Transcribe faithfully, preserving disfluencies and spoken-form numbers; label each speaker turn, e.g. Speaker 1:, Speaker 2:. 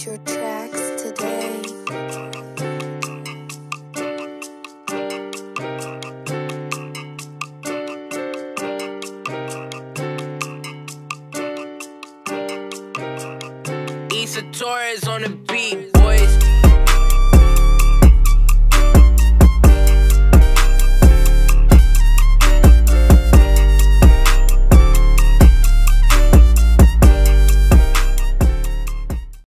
Speaker 1: your tracks today.
Speaker 2: Issa Torres on the beat.